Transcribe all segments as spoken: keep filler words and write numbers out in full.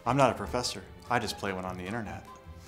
I'm not a professor. I just play one on the internet.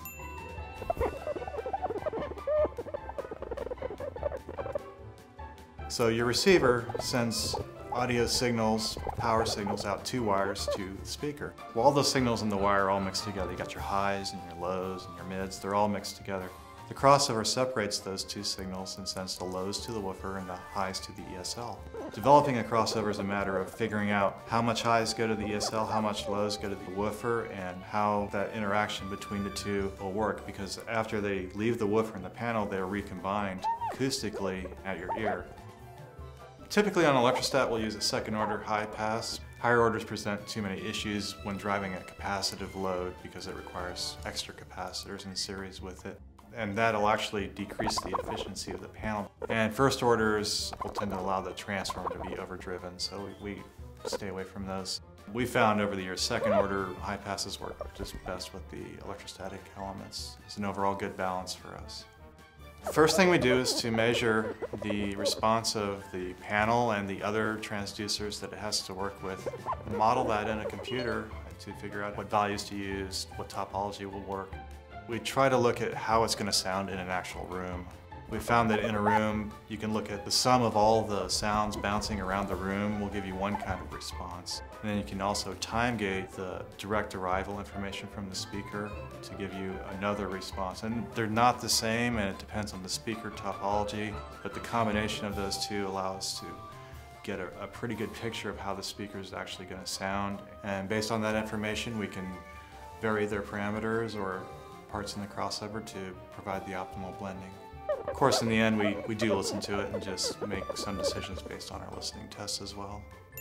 So your receiver sends audio signals, power signals out two wires to the speaker. Well, all those signals in the wire are all mixed together. You got your highs and your lows and your mids, they're all mixed together. The crossover separates those two signals and sends the lows to the woofer and the highs to the E S L. Developing a crossover is a matter of figuring out how much highs go to the E S L, how much lows go to the woofer, and how that interaction between the two will work, because after they leave the woofer and the panel, they're recombined acoustically at your ear. Typically on electrostat, we'll use a second order high pass. Higher orders present too many issues when driving a capacitive load because it requires extra capacitors in series with it. And that'll actually decrease the efficiency of the panel. And first orders will tend to allow the transformer to be overdriven, so we, we stay away from those. We found over the years second order high passes work just best with the electrostatic elements. It's an overall good balance for us. First thing we do is to measure the response of the panel and the other transducers that it has to work with. Model that in a computer to figure out what values to use, what topology will work. We try to look at how it's going to sound in an actual room. We found that in a room, you can look at the sum of all the sounds bouncing around the room will give you one kind of response. And then you can also time gate the direct arrival information from the speaker to give you another response. And they're not the same, and it depends on the speaker topology, but the combination of those two allow us to get a, a pretty good picture of how the speaker is actually going to sound. And based on that information, we can vary their parameters or parts in the crossover to provide the optimal blending. Of course, in the end, we, we do listen to it and just make some decisions based on our listening tests as well.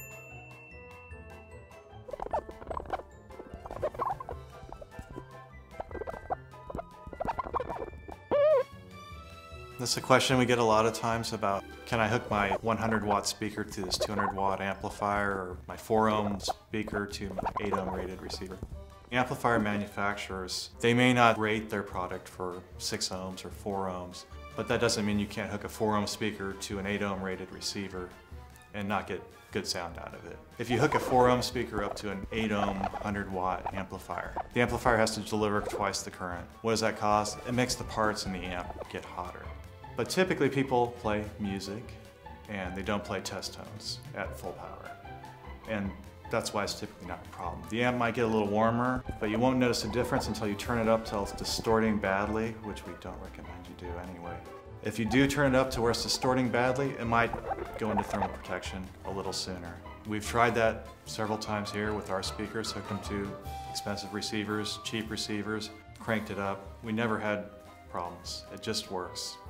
This is a question we get a lot of times about, can I hook my one hundred watt speaker to this two hundred watt amplifier, or my four ohm speaker to my eight ohm rated receiver? Amplifier manufacturers, they may not rate their product for six ohms or four ohms, but that doesn't mean you can't hook a four ohm speaker to an eight ohm rated receiver and not get good sound out of it. If you hook a four ohm speaker up to an eight ohm one hundred watt amplifier, the amplifier has to deliver twice the current. What does that cause? It makes the parts in the amp get hotter. But typically people play music and they don't play test tones at full power. And that's why it's typically not a problem. The amp might get a little warmer, but you won't notice a difference until you turn it up till it's distorting badly, which we don't recommend you do anyway. If you do turn it up to where it's distorting badly, it might go into thermal protection a little sooner. We've tried that several times here with our speakers, hooked them to expensive receivers, cheap receivers, cranked it up. We never had problems. It just works.